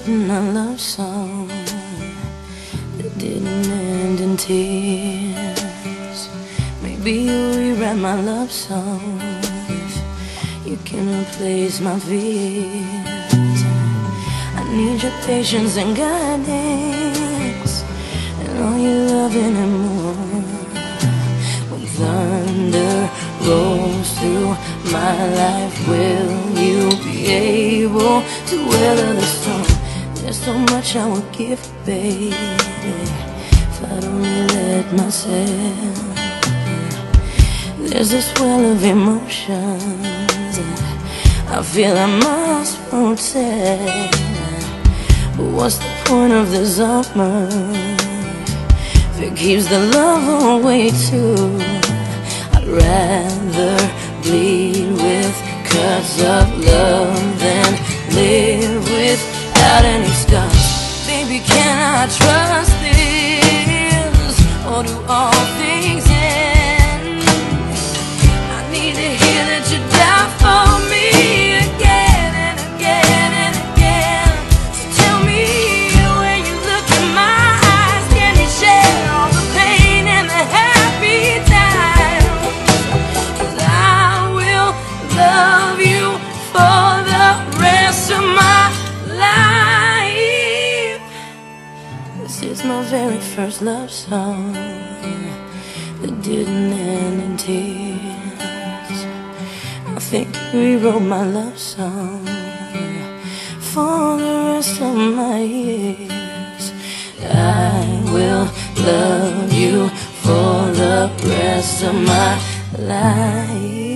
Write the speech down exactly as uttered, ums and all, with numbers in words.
written a love song that didn't end in tears. Maybe you rewrite my love song if you can replace my fears. I need your patience and guidance and all your loving and more. When thunder rolls through my life, will you be able to weather the storm? There's so much I would give, baby, if I'd only let myself. There's this well of emotions I feel I must protect. But what's the point of this armor if it keeps the love away too? I'd rather bleed with cuts of love than live without any scars. Baby, can I trust this, or do all things end? I need to hear that you die for me again and again and again. So tell me, when you look in my eyes, can you share all the pain and the happy times? 'Cause I will love you for the rest of my life. This is my very first love song that didn't end in tears. I think you rewrote my love song for the rest of my years. I will love you for the rest of my life.